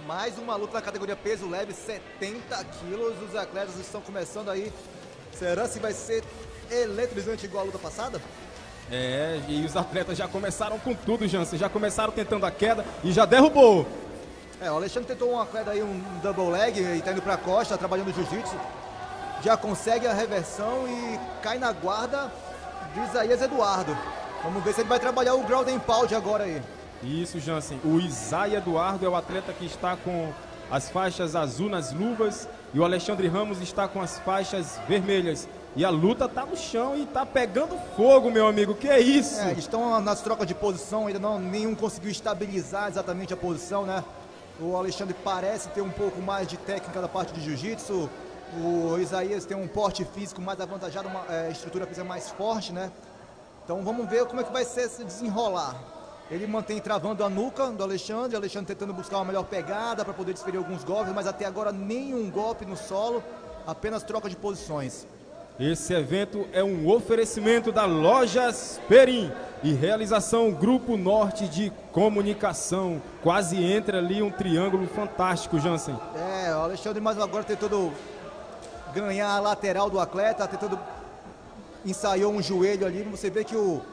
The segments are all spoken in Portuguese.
Mais uma luta na categoria peso leve, 70 quilos. Os atletas estão começando aí. Será que vai ser eletrizante igual a luta passada? É, e os atletas já começaram com tudo, Jansen. Já começaram tentando a queda e já derrubou. É, o Alexandre tentou uma queda aí, um double leg, e tá indo pra costa, trabalhando jiu-jitsu. Já consegue a reversão e cai na guarda do Isaías Eduardo. Vamos ver se ele vai trabalhar o ground and pound agora aí. Isso, Jansen. O Isaías Eduardo é o atleta que está com as faixas azul nas luvas e o Alexandre Ramos está com as faixas vermelhas. E a luta tá no chão e tá pegando fogo, meu amigo. Que é isso? É, eles estão nas trocas de posição, ainda nenhum conseguiu estabilizar exatamente a posição, né? O Alexandre parece ter um pouco mais de técnica da parte de jiu-jitsu. O Isaías tem um porte físico mais avantajado, uma estrutura física mais forte, né? Então vamos ver como é que vai ser se desenrolar. Ele mantém travando a nuca do Alexandre, o Alexandre tentando buscar uma melhor pegada para poder desferir alguns golpes, mas até agora nenhum golpe no solo, apenas troca de posições. Esse evento é um oferecimento da Lojas Perim e realização Grupo Norte de Comunicação. Quase entra ali um triângulo fantástico, Jansen. É, o Alexandre mais agora tentando ganhar a lateral do atleta, tentando ensaiou um joelho ali. Você vê que o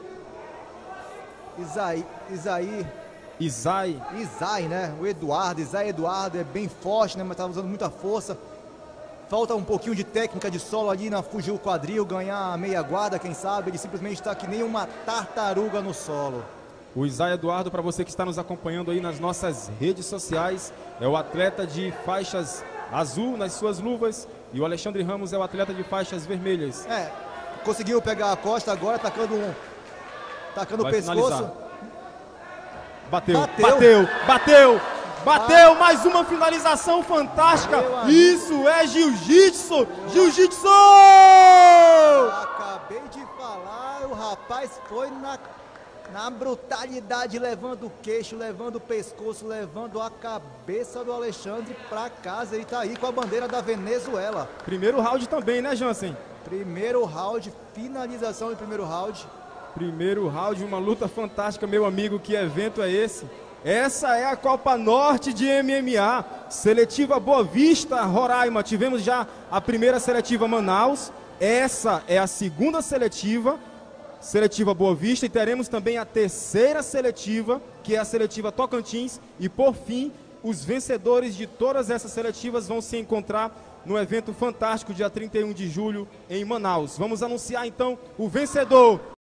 Isai, né? O Isai Eduardo é bem forte, né? Mas tá usando muita força. Falta um pouquinho de técnica de solo ali na fugir o quadril, ganhar a meia guarda, quem sabe. Ele simplesmente está que nem uma tartaruga no solo. O Isaías Eduardo, para você que está nos acompanhando aí nas nossas redes sociais, é o atleta de faixas azul nas suas luvas e o Alexandre Ramos é o atleta de faixas vermelhas. É, conseguiu pegar a costa agora, tacando o pescoço. Finalizar. Bateu, mais uma finalização fantástica. Isso é jiu-jitsu! Jiu-jitsu! Acabei de falar, o rapaz foi na brutalidade, levando o queixo, levando o pescoço, levando a cabeça do Alexandre pra casa. Ele tá aí com a bandeira da Venezuela. Primeiro round também, né, Jansen? Primeiro round, finalização em primeiro round. Primeiro round, uma luta fantástica, meu amigo. Que evento é esse? Essa é a Copa Norte de MMA, seletiva Boa Vista, Roraima. Tivemos já a primeira seletiva Manaus, essa é a segunda seletiva Boa Vista, e teremos também a terceira seletiva, que é a seletiva Tocantins, e por fim, os vencedores de todas essas seletivas vão se encontrar no evento fantástico dia 31 de julho em Manaus. Vamos anunciar então o vencedor.